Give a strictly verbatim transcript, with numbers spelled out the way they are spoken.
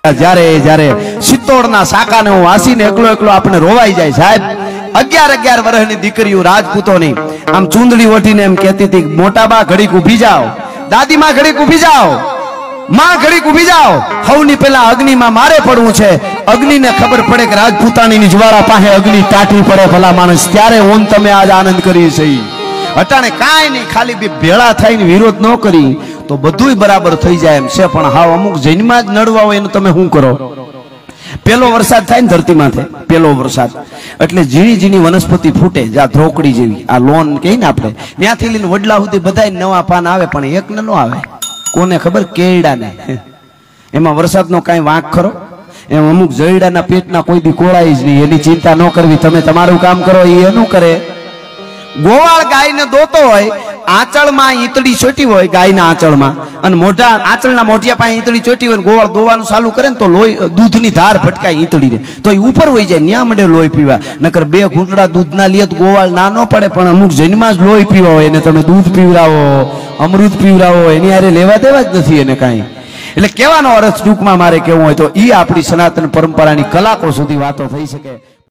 જ્યારે જ્યારે સિત્તોડના સાકાને હું વાસીને એકલો એકલો આપણે રોવાઈ જાય સાહેબ। અગિયાર અગિયાર વર્ષની દીકરીઓ રાજપૂતોની આમ ચૂંદડી ઓઢીને એમ કહેતી હતી, મોટા બા ઘડીક ઊભી જાઓ, દાદી માં ઘડીક ઊભી જાઓ, માં ઘડીક ઊભી જાઓ, હવની પેલા અગ્નિમાં મારે પડવું છે। અગ્નિને ખબર પડે કે રાજપૂતાણીની જ્વાળા પાસે અગ્નિ ટાટી પડે ભલા માણસ, ત્યારે ઓન તમે આજ આનંદ કરી છે। અટાણે કાંઈ નહીં, ખાલી બે ભેળા થઈને વિરોધ ન કરી તો બધુંય બરાબર થઈ જાય એમ છે। પણ હાવ અમુક જન્મમાં જ નડવા હોય એનું તમે શું કરો? પેલો વરસાદ થાય ને ધરતી માથે, પેલો વરસાદ એટલે ઝીણી ઝીણી વનસ્પતિ ફૂટે, જ્યાં ધ્રોકડી જેવી આ લોન કહીએ ને આપણે, ત્યાંથી લઈને વડલા સુધી બધા નવા પાન આવે, પણ એક ને ન આવે, કોને ખબર? કેળડાને। એમાં વરસાદનો કાંઈ વાંક ખરો? એમ અમુક જયડાના પેટના કોઈ દી કોળાય જ નહીં, એની ચિંતા ન કરવી, તમે તમારું કામ કરો, એ એનું કરે। ગોવાળ ગાયને દોતો હોય, આંચળમાં ઈતળી ચોટી હોય ગાયના આંચળમાં, અને મોઢા આંચળના મોઢિયા પાસે ઈતળી ચોટી હોય, ગોવાળ દોવાનું ચાલુ કરે ને તો લોહી દૂધની ધાર ભટકાય ઈતળીને, તો એ ઉપર વહી જાય, ન્યા મળે લોહી પીવા। નકર બે ઘૂંટડા દૂધના લે તો ગોવાળ ના ન પડે, પણ અમુક જન્મમાં જ લોહી પીવા હોય એને તમે દૂધ પીવડાવો, અમૃત પીવડાવો, એની હારે લેવા દેવા જ નથી એને કાંઈ। એટલે કહેવાનો અર્થ ટૂંકમાં મારે કેવું હોય તો એ આપણી સનાતન પરંપરાની કલાકો સુધી વાતો થઈ શકે।